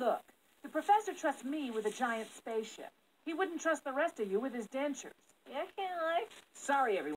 Look, the professor trusts me with a giant spaceship. He wouldn't trust the rest of you with his dentures. Yeah, can't I? Sorry, everyone.